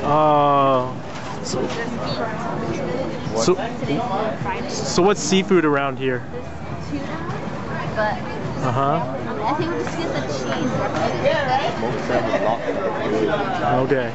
So what's seafood around here? But I think we'll just get the cheese. Okay.